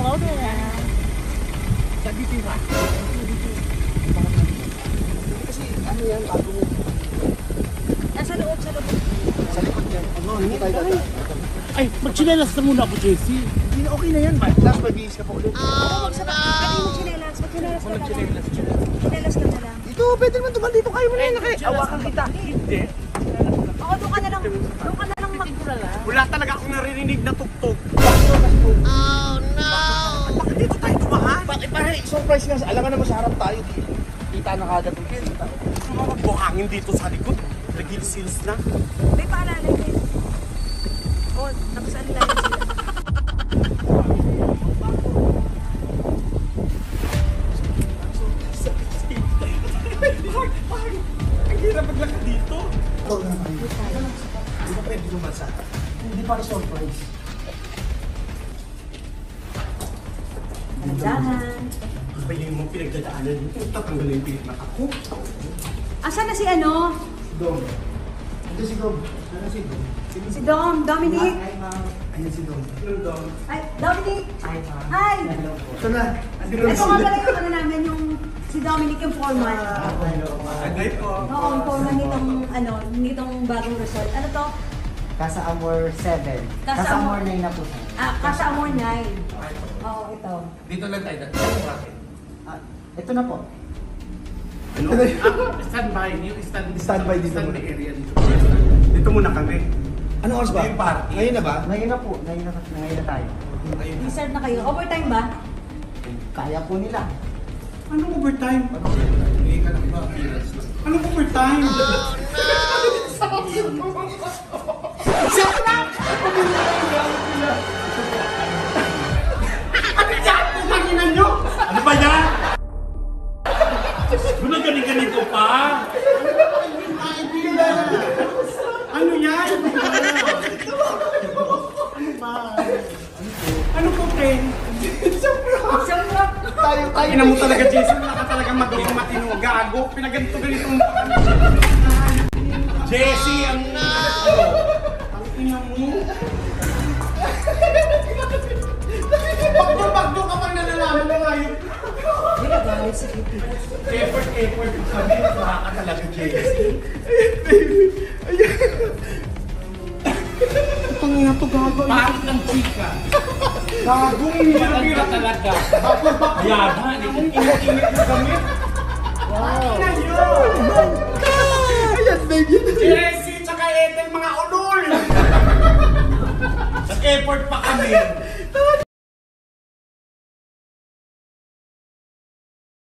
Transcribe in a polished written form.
Hello there. Sabi tira. Kasi ano yan, bago mo. Nasa loob, sa loob. Sa likod yan. Ano, hindi tayo dadaan. Ay, magchinelas na muna ako, Jessie. Hindi na okay na yan. Last, mag-iis ka pa ulit. Huwag sa baka. Ano yung chinelas? Magchinelas ka na lang. Chinelas ka na lang. Ito, pwede naman tumal dito. Kayo mo na yan. Awakan kita. Hindi. Oo, doon ka na lang. Doon ka na lang magpulala. Wala talaga akong naririnig na tugtog. Oh, no! Bakit dito tayo tumahan? Bakit parang surprise nga. Alam nga naman sa harap tayo. Kita na kagad ng kita. Ano mga buhangin dito sa likod? Nagil-sils na. May paalala din. Oo, tapos ano lang sila. Ang hirap maglakad dito. Hindi pa pwede lumasa. Hindi para surprise. Dahan. Ano ba yung mga pinagdadaanan dito? Tatanggalin yung pilit na ako. Asan na si ano? Dom. Ito si Dom. Ano si Dom? Si Dom, Dominic. Ayan si Dom. Hello, Dom. Ay, Dominic. Hi. Ito na. Ito nga pala yung ano namin, yung si Dominic yung foreman. Agay po. Oo, yung foreman nitong bagong resort. Ano to? Casa Amor 7. Casa Casa Amor- Amor 9 na po siya. Casa Amor 9. Oo, ito. Dito lang tayo. Ah, ito na po. Ano? Standby. Standby dito muna. Standby area dito. Dito muna kami. Ano oras ba? Yung party. Ngayon na ba? Ngayon na po. Ngayon na tayo. Resort na kayo. Overtime ba? Kaya po nila. Anong overtime? Hindi ka na iba. Anong overtime? Ano yan? Pumanginan nyo? Ano ba yan? Ano ganito pa? Ano yan? Ano po, Ken? Tayo. Ina mo talaga, Jason. Wala ka talaga magawang matino. Gago. Pinaganito-ganito. Jessie, ang... Ang ina mo. Bakdo ka pang nalalaman mo ngayon. Hindi ka guys. Sige. Effort. Sabi, wala ka talaga, Jessie. Itong ina to, gago. Pangit ng chika. Gagong hirap talaga. Yaman, init-init na gamit. Wow. Ayan, baby. Jessie, tsaka Ethel, mga ulol. Nag-effort pa kami.